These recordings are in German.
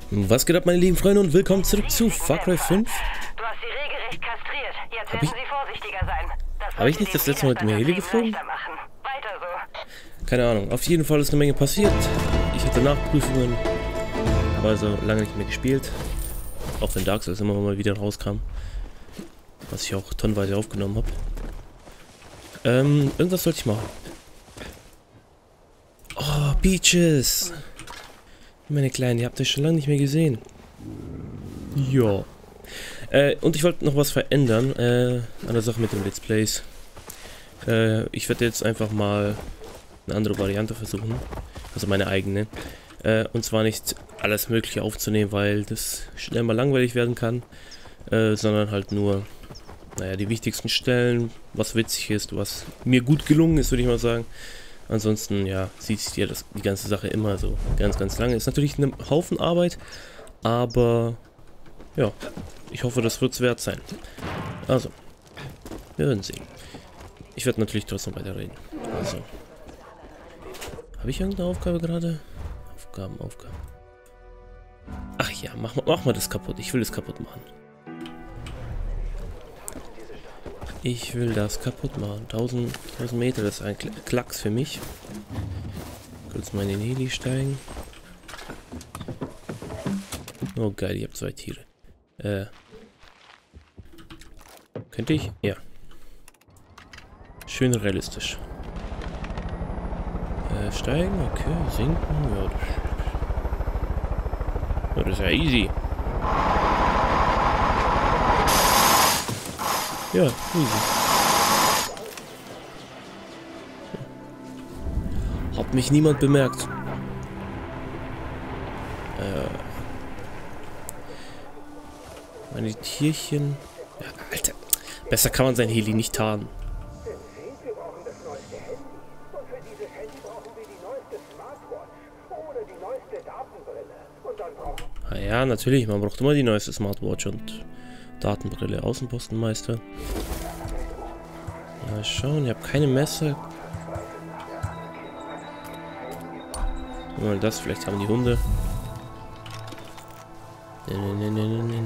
Was geht ab, meine lieben Freunde, und willkommen zurück zu Far Cry 5. Du hast sie regelrecht kastriert. Jetzt werden sie vorsichtiger sein. Habe ich nicht das letzte Mal mit dem Heli geflogen? Weiter so. Keine Ahnung. Auf jeden Fall ist eine Menge passiert. Ich hatte Nachprüfungen. Habe also lange nicht mehr gespielt. Auch wenn Dark Souls immer mal wieder rauskam. Was ich auch tonnenweise aufgenommen habe. Irgendwas sollte ich machen. Oh, Beaches. Meine Kleinen, ihr habt euch schon lange nicht mehr gesehen. Ja. Und ich wollte noch was verändern an der Sache mit den Let's Plays. Ich werde jetzt einfach mal eine andere Variante versuchen. Also meine eigene. Und zwar nicht alles Mögliche aufzunehmen, weil das schnell mal langweilig werden kann. Sondern halt nur, naja, die wichtigsten Stellen, was witzig ist, was mir gut gelungen ist, würde ich mal sagen. Ansonsten, ja, sieht sich die ganze Sache immer so ganz lange. Ist natürlich ein Haufen Arbeit, aber ja, ich hoffe, das wird es wert sein. Also, wir werden sehen. Ich werde natürlich trotzdem weiterreden. Also, habe ich irgendeine Aufgabe gerade? Aufgaben. Ach ja, mach mal das kaputt. Ich will es kaputt machen. Ich will das kaputt machen. 1000 Meter, das ist ein Klacks für mich. Kurz mal in den Heli steigen. Oh geil, ich habe 2 Tiere. Könnte ich? Ja. Schön realistisch. Steigen, okay, sinken. Ja, das ist ja easy. Ja, easy. Hat mich niemand bemerkt. Meine Tierchen. Ja, Alter. Besser kann man sein Heli nicht tarnen. Ah ja, natürlich. Man braucht immer die neueste Smartwatch und Datenbrille, Außenpostenmeister. Mal schauen, ich habe keine Messer. Mal das, vielleicht haben die Hunde. Nee.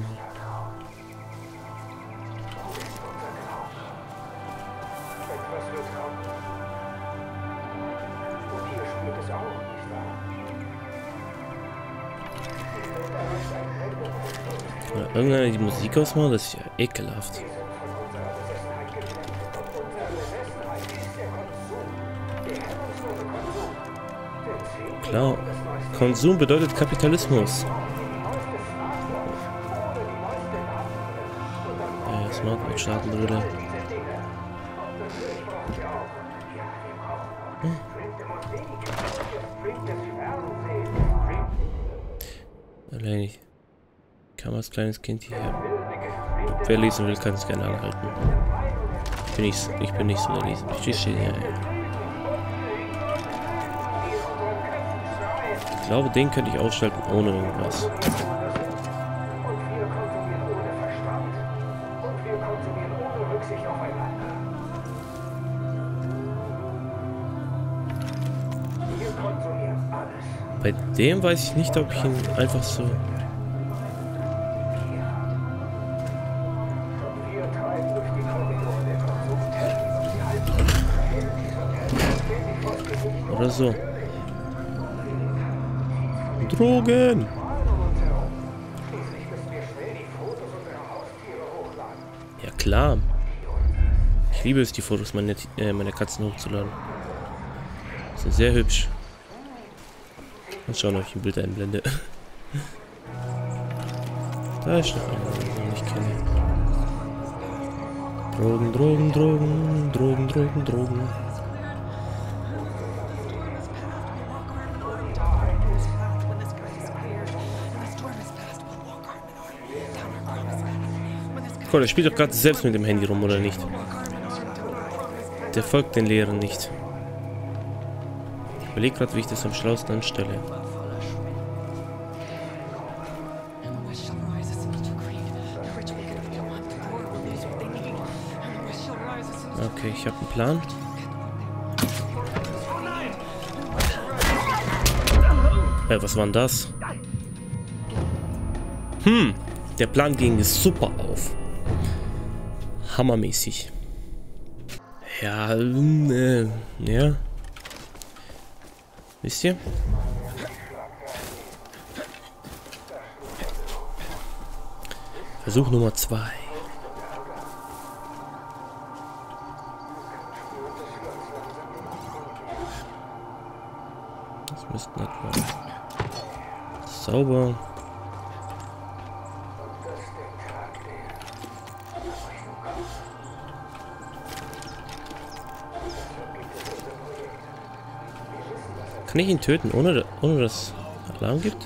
Irgendeiner die Musik ausmacht, das ist ja ekelhaft. Klar, Konsum bedeutet Kapitalismus. Smartwatch, Datenbrille. Allein ich kann als kleines Kind hierher. Wer lesen will, kann es gerne anhalten. Ich bin nicht so der Leser. Ich stehe hier. Ich glaube, den könnte ich ausschalten ohne irgendwas. Bei dem weiß ich nicht, ob ich ihn einfach so... Oder so. Drogen! Ja klar. Ich liebe es, die Fotos meiner Katzen hochzuladen. Sind sehr hübsch. Mal schauen, ob ich ein Bild einblende. Da ist noch einer, den ich noch nicht kenne. Drogen. Cool, der spielt doch gerade selbst mit dem Handy rum, oder nicht? Der folgt den Lehren nicht. Ich überlege gerade, wie ich das am schlausten anstelle. Okay, ich habe einen Plan. Was war denn das? Der Plan ging super auf. Hammermäßig. Ja, ja. Wisst ihr? Versuch Nummer 2. Das müsste nicht sein. Sauber. Kann ich ihn töten, ohne dass Alarm gibt?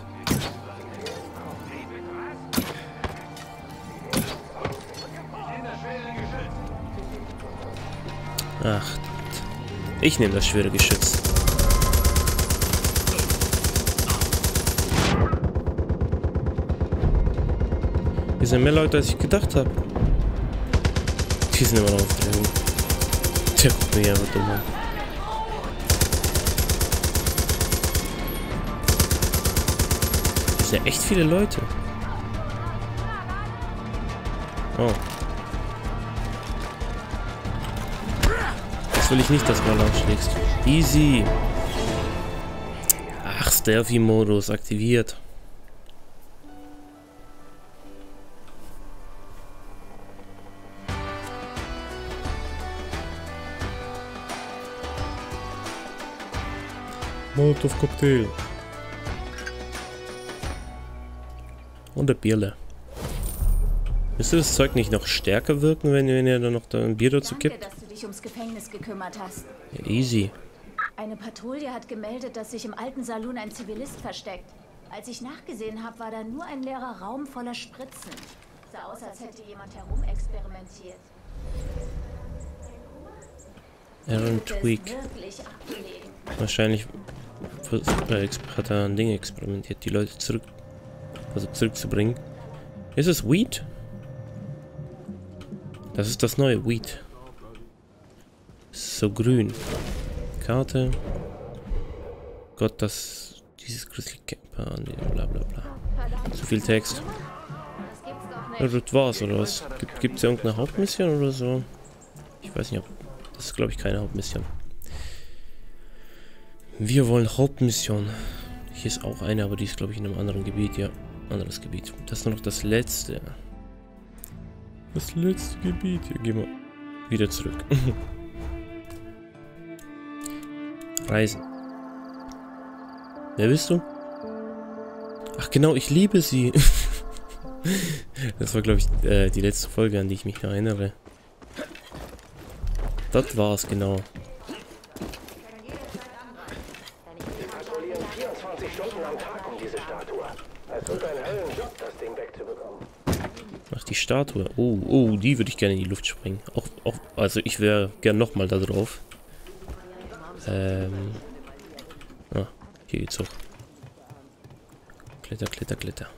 Ach, ich nehme das schwere Geschütz. Hier sind mehr Leute, als ich gedacht habe. Die sind immer noch auf Drogen. Der guckt mich einfach dumm an. Das sind ja echt viele Leute. Oh. Das will ich nicht, dass du mal aufschlägst. Easy. Ach, Stealthy-Modus aktiviert. Molotov-Cocktail. Und eine Bierle. Müsste das Zeug nicht noch stärker wirken, wenn ihr dann noch ein Bier dazu gibt? Danke, dass du dich ums Gefängnis gekümmert hast. Ja, easy. Eine Patrouille hat gemeldet, dass sich im alten Saloon ein Zivilist versteckt. Als ich nachgesehen habe, war da nur ein leerer Raum voller Spritzen. Sah aus, als hätte jemand herumexperimentiert. Aaron Tweak. Wirklich abgelegen. Wahrscheinlich hat er an Dinge experimentiert, die Leute zurückzubringen. Ist es Weed? Das ist das neue Weed. So grün. Karte. Gott, dieses Grizzly Camper, bla bla bla. Zu viel Text. Ja, das war's, oder was? Gibt's irgendeine Hauptmission oder so? Ich weiß nicht, das ist, glaube ich, keine Hauptmission. Wir wollen Hauptmission. Hier ist auch eine, aber die ist, glaube ich, in einem anderen Gebiet, ja. Anderes Gebiet. Das ist nur noch das letzte. Das letzte Gebiet. Hier gehen wir wieder zurück. Reisen. Wer bist du? Ach genau, ich liebe sie. Das war, glaube ich, die letzte Folge, an die ich mich noch erinnere. Das war's, genau. Wir patrouillieren 24 Stunden am Tag um diese Statue. Es wird ein Höllenjob, das Ding wegzubekommen. Ach, die Statue. Oh, die würde ich gerne in die Luft springen. Also ich wäre gern nochmal da drauf. Ah, hier geht's hoch. Kletter, kletter, kletter.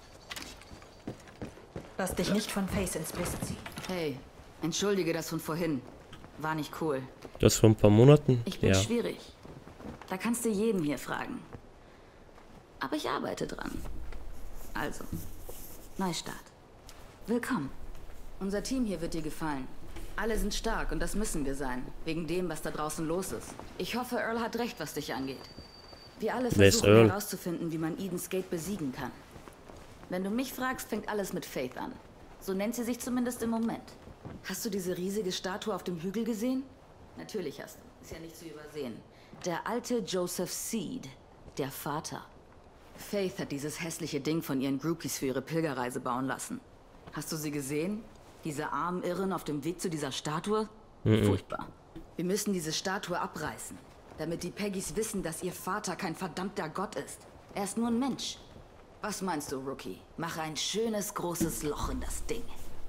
Lass dich nicht von Face ins Biss ziehen. Hey, entschuldige das von vorhin. War nicht cool. Das vor ein paar Monaten? Ich bin Ja. schwierig. Da kannst du jeden hier fragen. Aber ich arbeite dran. Also, Neustart. Willkommen. Unser Team hier wird dir gefallen. Alle sind stark und das müssen wir sein. Wegen dem, was da draußen los ist. Ich hoffe, Earl hat recht, was dich angeht. Wir alle Wer ist versuchen Earl? herauszufinden, wie man Eden's Gate besiegen kann. Wenn du mich fragst, fängt alles mit Faith an. So nennt sie sich zumindest im Moment. Hast du diese riesige Statue auf dem Hügel gesehen? Natürlich hast du. Ist ja nicht zu übersehen. Der alte Joseph Seed, der Vater. Faith hat dieses hässliche Ding von ihren Groupies für ihre Pilgerreise bauen lassen. Hast du sie gesehen? Diese armen Irren auf dem Weg zu dieser Statue? Furchtbar. Wir müssen diese Statue abreißen, damit die Peggys wissen, dass ihr Vater kein verdammter Gott ist. Er ist nur ein Mensch. Was meinst du, Rookie? Mache ein schönes, großes Loch in das Ding.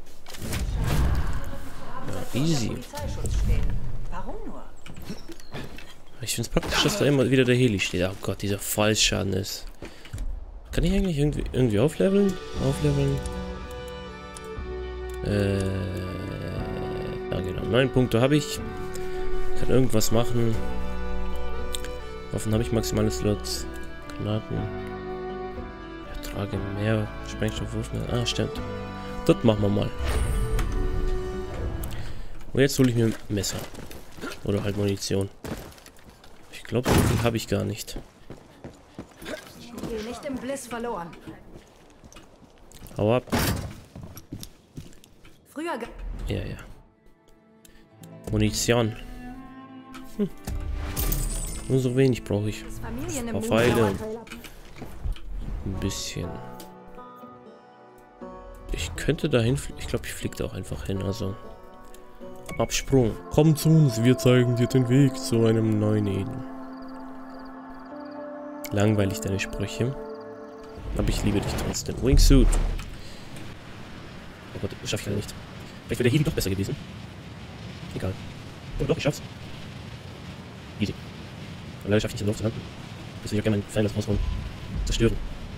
Ja, easy. Warum nur? Ich finde es praktisch, dass da immer wieder der Heli steht. Oh Gott, dieser Fallschaden ist. Kann ich eigentlich irgendwie aufleveln? Ja genau, 9 Punkte habe ich. Kann irgendwas machen. Waffen habe ich maximale Slots. Granaten. Ja, Frage, mehr Sprengstoffwurf. Ah, stimmt. Das machen wir mal. Und jetzt hole ich mir ein Messer. Oder halt Munition. Ich glaube, so viel habe ich gar nicht. Geh nicht im Bliss verloren. Hau ab. Früher Ja. Munition. Nur so wenig brauche ich. Familien Ein im paar Pfeile. Mond. Ein bisschen. Ich könnte dahin fliegen. Ich glaube, ich fliege da auch einfach hin. Also. Absprung. Komm zu uns, wir zeigen dir den Weg zu einem neuen Eden. Langweilig deine Sprüche. Aber ich liebe dich trotzdem. Wingsuit. Oh Gott, das schaffe ich leider nicht. Vielleicht wäre der Heli doch besser gewesen. Egal. Oh doch, ich schaff's. Easy. Aber leider schaffe ich nicht, in der Luft zu landen. Jetzt will ich auch gerne meinen Feind rausholen. Zerstören.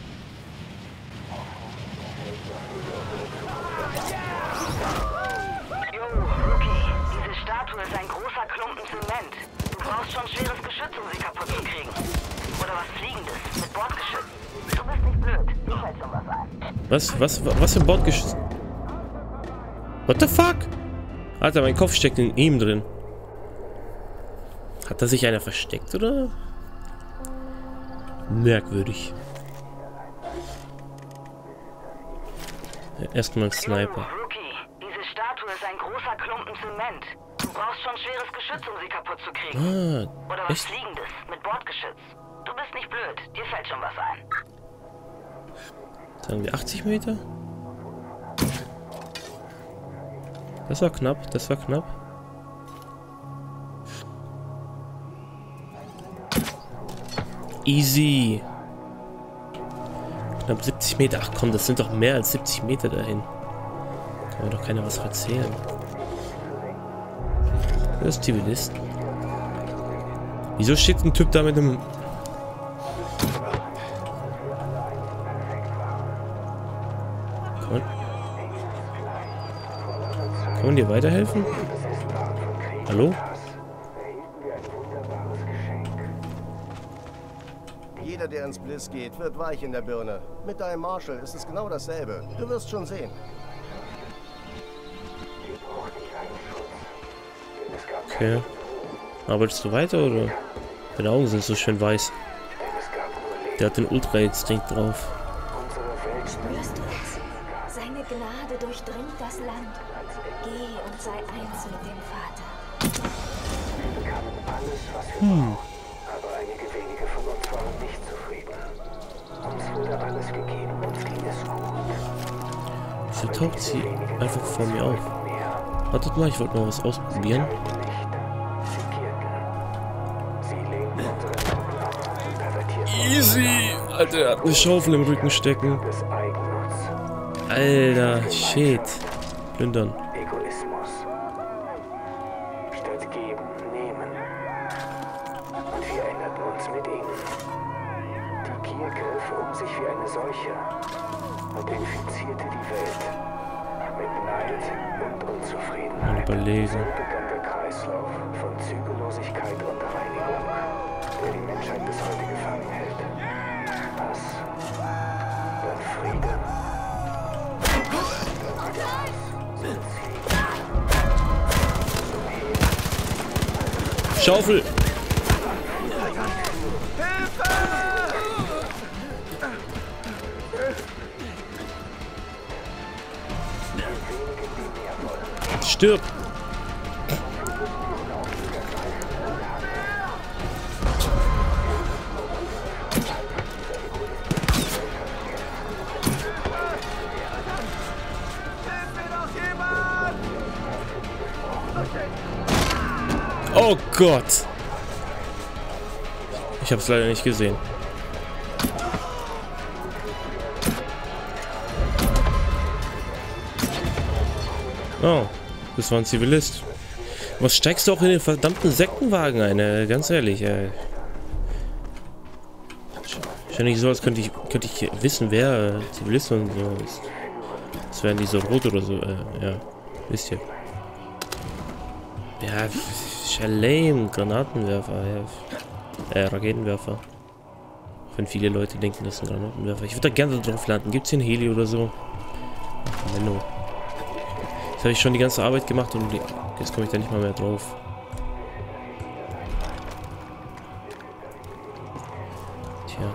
Ist ein großer Klumpen Zement. Du brauchst schon schweres Geschütz, um sie kaputt zu kriegen. Oder was Fliegendes, mit Bordgeschütz. Du bist nicht blöd, dir fällt schon was ein. Was für ein Bordgeschütz? What the fuck? Alter, mein Kopf steckt in ihm drin. Hat da sich einer versteckt, oder? Merkwürdig. Ja, erstmal ein Sniper. Rookie, diese Statue ist ein großer Klumpen Zement. Du brauchst schon schweres Geschütz, um sie kaputt zu kriegen. Ah, Oder was echt? Fliegendes, mit Bordgeschütz. Du bist nicht blöd, dir fällt schon was ein. Sagen wir 80 Meter? Das war knapp, das war knapp. Easy. Knapp 70 Meter. Ach komm, das sind doch mehr als 70 Meter dahin. Kann mir doch keiner was erzählen. Das ist Zivilist. Wieso steht ein Typ da mit einem... Kann man dir weiterhelfen? Hallo? Jeder, der ins Bliss geht, wird weich in der Birne. Mit deinem Marshall ist es genau dasselbe. Du wirst schon sehen. Okay. Arbeitest du weiter, oder? Deine Augen sind so schön weiß. Der hat den Ultra-Instinkt drauf. Spürst du es? Seine Gnade durchdringt das Land. Geh und sei eins mit dem Vater. Wir bekamen alles, was wir brauchen. Aber einige wenige von uns waren nicht zufrieden. Uns wurde alles gegeben, uns ging es gut. Wieso taucht sie einfach vor mir auf? Wartet mal, ich wollte mal was ausprobieren. Easy! Alter, er hat eine Schaufel im Rücken stecken. Alter, shit. Plündern. Egoismus. Statt geben, nehmen. Und wir erinnerten uns mit ihnen. Die Gier griff um sich wie eine Seuche und infizierte die Welt. Mit Neid und Unzufriedenheit. Überlegen. So begann der Kreislauf von Zügellosigkeit und Reinigung, der die Menschheit bis heute gefangen hält. Hass, dann Frieden. Schaufel! Stirb! Oh Gott! Ich hab's leider nicht gesehen. Oh, das war ein Zivilist. Was steigst du auch in den verdammten Sektenwagen ein? Ganz ehrlich, Ist ja nicht so, als könnte ich wissen, wer Zivilist und so ist. Das wären die so rot oder so, ja. Wisst ihr. Ja, ist ja lame. Granatenwerfer, ja. Raketenwerfer. Wenn viele Leute denken, das ist ein Granatenwerfer. Ich würde da gerne drauf landen. Gibt es hier ein Heli oder so? Ach, Menno. Jetzt habe ich schon die ganze Arbeit gemacht und jetzt komme ich da nicht mal mehr drauf. Tja.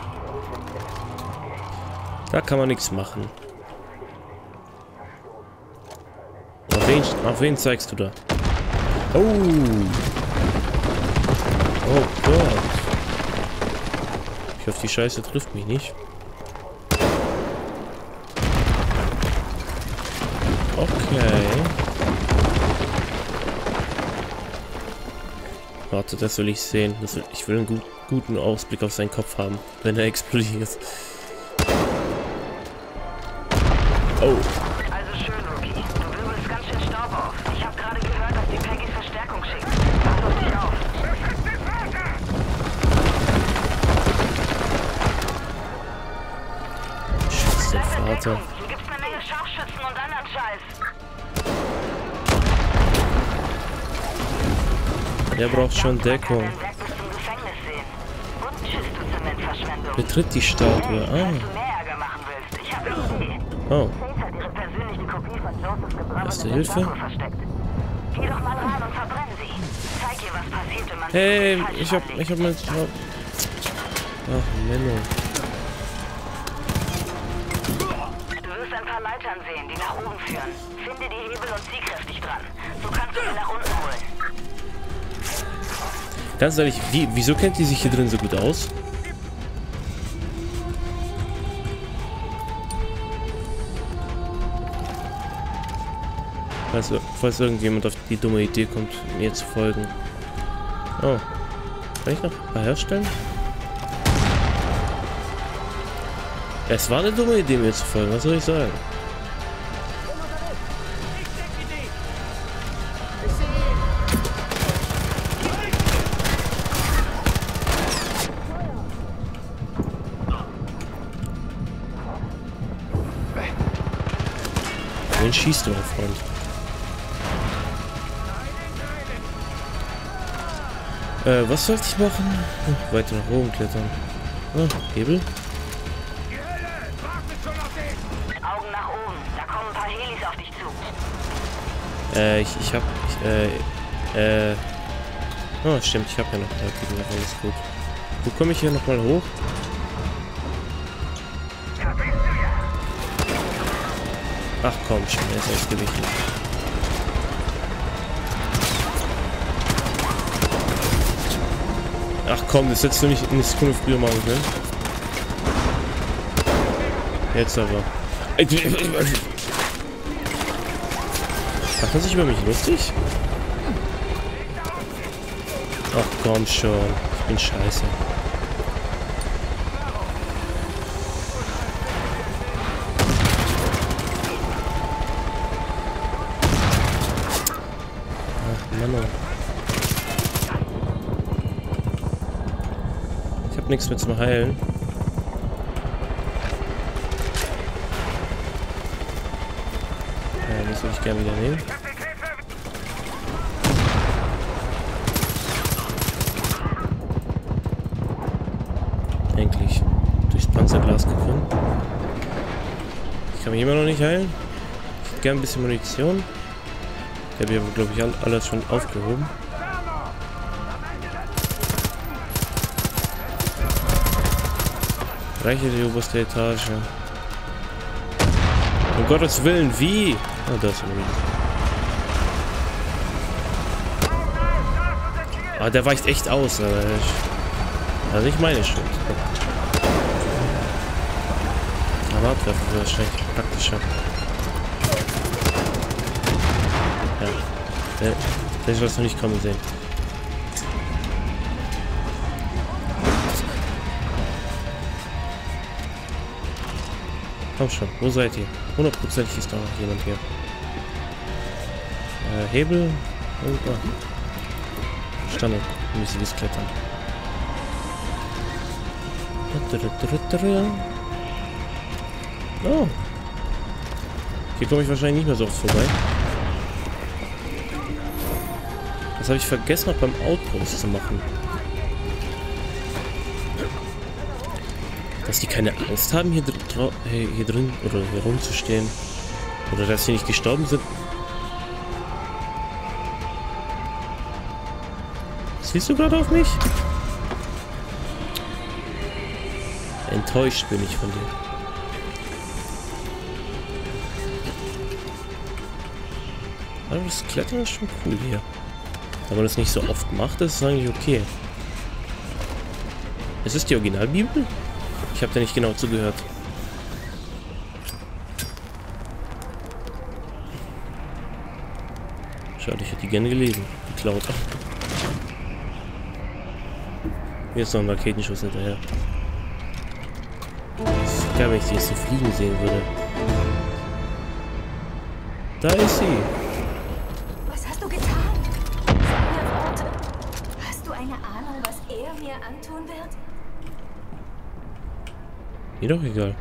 Da kann man nichts machen. Auf wen zeigst du da? Oh! Oh Gott! Ich hoffe, die Scheiße trifft mich nicht. Okay. Warte, das will ich sehen. Ich will einen guten Ausblick auf seinen Kopf haben, wenn er explodiert. Oh. Also schön, Rookie. Du wirbelst ganz schön Staub auf. Ich habe gerade gehört, dass die Peggy Verstärkung schickt. Pass auf dich auf. Schütz den Vater. Hier gibt's eine Menge Scharfschützen und anderen Scheiß. Der braucht schon Deckung. Dein Werk bis zum Gefängnis sehen. Und tschüss, du Zementverschwendung. Betritt die Statue. Falls du Ah. mehr Ärger machen willst, ich habe eine Idee. Oh. Faith hat ihre persönliche Kopie von Josephs Gebrabbel Erste in der Hilfe? Statue versteckt. Geh doch mal rein und verbrenn sie. Zeig ihr, was passiert, wenn man Hey, falsch ich hab mein... Ach, Menno. Du wirst ein paar Leitern sehen, die nach oben führen. Finde die Hebel und zieh kräftig dran. So kannst du sie nach unten holen. Ganz ehrlich, wieso kennt die sich hier drin so gut aus? Falls irgendjemand auf die dumme Idee kommt, mir zu folgen. Oh. Kann ich noch ein paar herstellen? Es war eine dumme Idee, mir zu folgen. Was soll ich sagen? Wen schießt du, mein Freund? Was sollte ich machen? Weiter nach oben klettern. Ah, Hebel? Augen nach oben. Da kommen ein paar Helis auf dich zu. Oh, stimmt, ich habe ja noch Raketen, alles gut. Wo komme ich hier nochmal hoch? Ach komm, schon, er ist ausgewichen. Ach komm, das hättest du nicht eine Sekunde früher machen können. Jetzt aber. Macht man sich über mich lustig? Ach komm schon, ich bin scheiße. Ach Mann. Ich hab nichts mehr zum Heilen. Ja, das würde ich gerne wieder nehmen. Endlich durchs Panzerglas gekommen. Ich kann mich immer noch nicht heilen. Ich hätte gerne ein bisschen Munition. Ich habe hier, glaube ich, alles schon aufgehoben. Reiche die oberste Etage. Um Gottes Willen, wie? Oh, das ist Ah, der weicht echt aus. Also nicht meine Schuld. Granatwerfer wäre wahrscheinlich praktischer. Ja. Der ist was noch nicht kommen sehen. Komm schon, wo seid ihr? 100%ig ist da noch jemand hier. Hebel. Oh, Standard. Mäßiges Klettern. Oh. Hier komme ich wahrscheinlich nicht mehr so oft vorbei. Das habe ich vergessen, noch beim Outpost zu machen. Dass die keine Angst haben, hier drin oder hier rumzustehen. Oder dass sie nicht gestorben sind. Siehst du gerade auf mich? Enttäuscht bin ich von dir. Aber das Klettern ist schon cool hier. Wenn man das nicht so oft macht, ist es eigentlich okay. Ist es die Originalbibel? Ich habe da nicht genau zugehört. Schade, ich hätte die gerne gelesen. Geklaut. Mir ist noch ein Raketenschuss hinterher. Das ist geil, wenn ich sie jetzt so fliegen sehen würde. Da ist sie. Was hast du getan? Sag mir Worte. Hast du eine Ahnung, was er mir antun wird? Mir doch egal.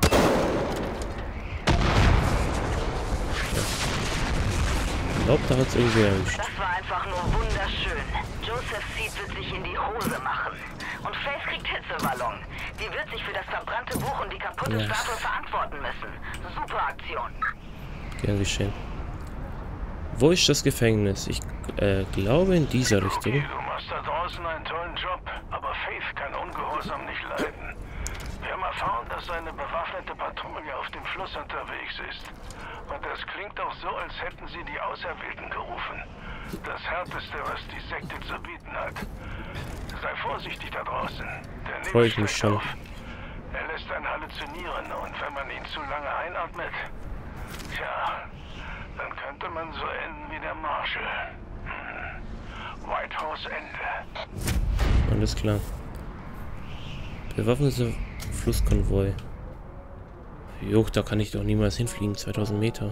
Ich glaube, da hat es irgendwie erwischt. Das war einfach nur wunderschön. Joseph Seed wird sich in die Hose machen. Und Faith kriegt Hitzeballon. Die wird sich für das verbrannte Buch und die kaputte Statue verantworten müssen. Super Aktion. Gern geschehen. Wo ist das Gefängnis? Ich glaube in dieser Richtung. Okay, du machst da draußen einen tollen Job, aber Faith kann Ungehorsam nicht leiden. Wir haben erfahren, dass eine bewaffnete Patrouille auf dem Fluss unterwegs ist. Und das klingt auch so, als hätten sie die Auserwählten gerufen. Das Härteste, was die Sekte zu bieten hat. Sei vorsichtig da draußen. Der Freue Nebel ich mich steigt schon. auf. Er lässt einen halluzinieren und wenn man ihn zu lange einatmet, tja, dann könnte man so enden wie der Marshall. Whitehouse Ende. Alles klar. Bewaffneter Flusskonvoi. Jo, da kann ich doch niemals hinfliegen. 2000 Meter.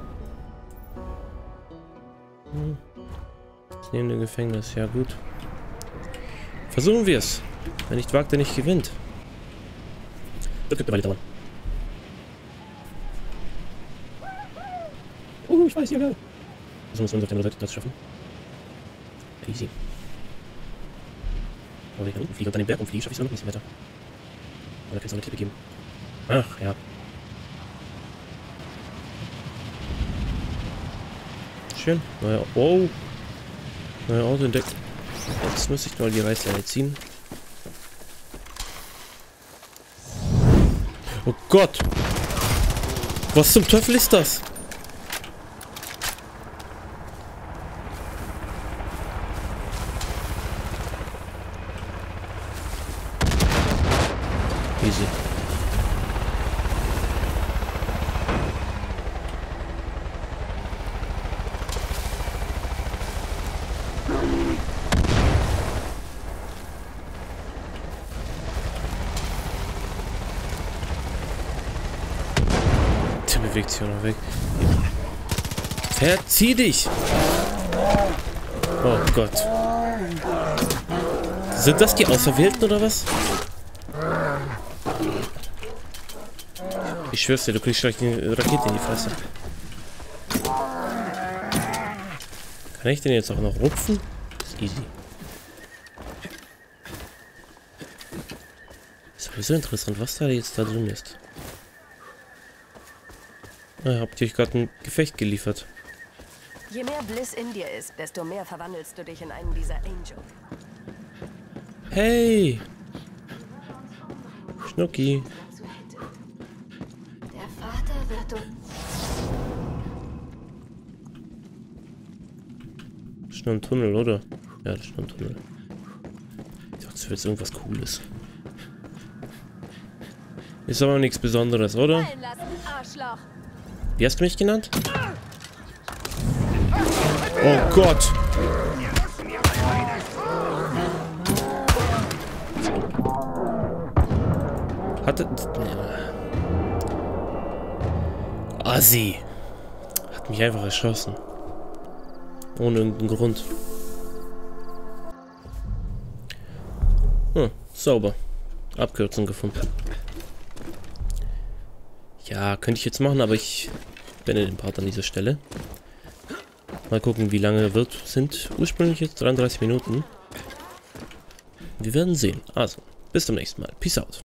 Das neben dem Gefängnis. Ja, gut. Versuchen wir es. Wer nicht wagt, der nicht gewinnt. Das könnte eine Weile dauern. Ich weiß ja, geil. Das müssen wir uns auf der anderen Seite das schaffen. Easy. Aber wenn ich da unten fliege und dann den Berg umfliege, schaffe ich es noch nicht weiter. Aber da kannst du auch eine Klippe geben. Ach, ja. Schön. Neuer, oh. Neuer Auto entdeckt. Jetzt muss ich mal die Reißleine ziehen. Oh Gott. Was zum Teufel ist das? Easy. Der bewegt sich auch noch weg. Verzieh dich! Oh Gott. Sind das die Auserwählten oder was? Ich schwör's dir, du kriegst gleich eine Rakete in die Fresse. Kann ich den jetzt auch noch rupfen? Das ist easy. Ist sowieso interessant, was da jetzt da drin ist. Na, habt ihr euch gerade ein Gefecht geliefert? Je mehr Bliss in dir ist, desto mehr verwandelst du dich in einen dieser Angel. Hey! Schnucki. Der Vater wird uns... Das ist nur ein Tunnel, oder? Ja, das ist nur ein Tunnel. Ich dachte, das wäre jetzt irgendwas Cooles. Ist aber nichts Besonderes, oder? Wie hast du mich genannt? Oh Gott! Hatte... Assi! Hat mich einfach erschossen. Ohne irgendeinen Grund. Sauber. Abkürzung gefunden. Ja, könnte ich jetzt machen, aber ich beende den Part an dieser Stelle. Mal gucken, wie lange sind ursprünglich jetzt 33 Minuten. Wir werden sehen. Also, bis zum nächsten Mal. Peace out.